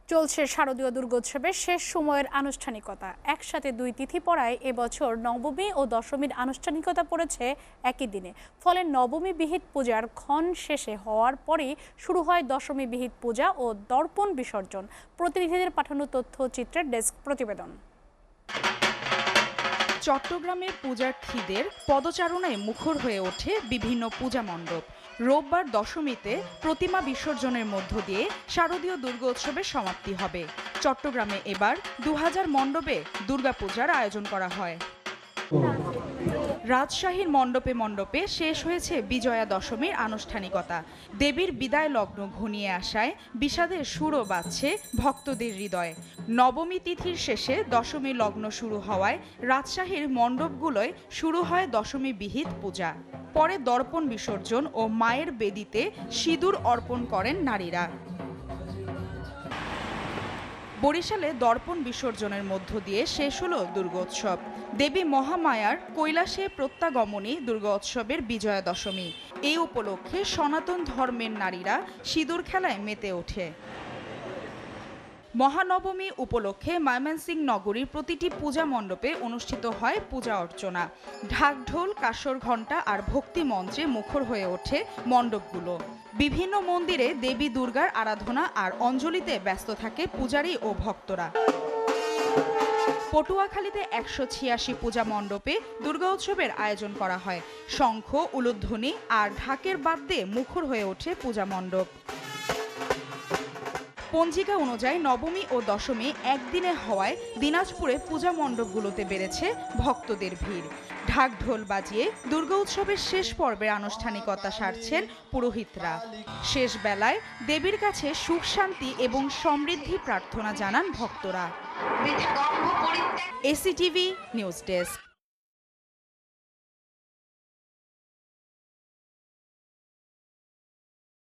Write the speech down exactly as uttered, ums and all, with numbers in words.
চলছে শারদীয় দুর্গোৎসবের শেষ সময়ের আনুষ্ঠানিকতা। একসাথে দুই তিথি পড়ায় এবছর নবমী ও দশমীর আনুষ্ঠানিকতা পড়েছে একই দিনে। ফলে নবমী বিহিত পূজার ক্ষণ শেষে হওয়ার পরেই শুরু হয় দশমী বিহিত পূজা ও দর্পণ বিসর্জন। প্রতিনিধিদের পাঠানো তথ্যচিত্রের ডেস্ক প্রতিবেদন। চট্টগ্রামের পূজার্থীদের পদচারণায় মুখর হয়ে ওঠে বিভিন্ন পূজা মণ্ডপ। রোববার দশমীতে প্রতিমা বিসর্জনের মধ্য দিয়ে শারদীয় দুর্গোৎসবের সমাপ্তি হবে। চট্টগ্রামে এবার দু হাজার মণ্ডপে দুর্গাপূজার আয়োজন করা হয়। রাজশাহীর মণ্ডপে মণ্ডপে শেষ হয়েছে বিজয়া দশমীর আনুষ্ঠানিকতা। দেবীর বিদায় লগ্ন ঘনিয়ে আসায় বিষাদের সুরও বাজছে ভক্তদের হৃদয়ে। নবমী তিথির শেষে দশমী লগ্ন শুরু হওয়ায় রাজশাহীর মণ্ডপগুলোয় শুরু হয় দশমী বিহিত পূজা। পরে দর্পণ বিসর্জন ও মায়ের বেদিতে সিঁদুর অর্পণ করেন নারীরা। বরিশালে দর্পণ বিসর্জনের মধ্য দিয়ে শেষ হলো দুর্গোৎসব। দেবী মহামায়ার কৈলাসে প্রত্যাগমনী দুর্গোৎসবের বিজয়া দশমী। এই উপলক্ষে সনাতন ধর্মের নারীরা সিঁদুর খেলায় মেতে ওঠে। মহানবমী উপলক্ষে ময়মনসিংহ নগরীর প্রতিটি পূজা মণ্ডপে অনুষ্ঠিত হয় পূজা অর্চনা। ঢাক ঢোল, কাসর ঘণ্টা আর ভক্তি মন্ত্রে মুখর হয়ে ওঠে মণ্ডপগুলো। বিভিন্ন মন্দিরে দেবী দুর্গার আরাধনা আর অঞ্জলিতে ব্যস্ত থাকে পূজারী ও ভক্তরা। পটুয়াখালীতে একশো ছিয়াশি পূজা মণ্ডপে দুর্গা উৎসবের আয়োজন করা হয়। শঙ্খ, উলুধ্বনি আর ঢাকের বাদ্যে মুখর হয়ে ওঠে পূজা মণ্ডপ। পঞ্জিকা অনুযায়ী নবমী ও দশমী একদিনে হওয়ায় দিনাজপুরে পূজা মণ্ডপগুলোতে বেড়েছে ভক্তদের ভিড়। ঢাক ঢোল বাজিয়ে দুর্গা উৎসবের শেষ পর্বের আনুষ্ঠানিকতা সারছেন পুরোহিতরা। শেষ বেলায় দেবীর কাছে সুখ শান্তি এবং সমৃদ্ধি প্রার্থনা জানান ভক্তরা। ACTV news desk.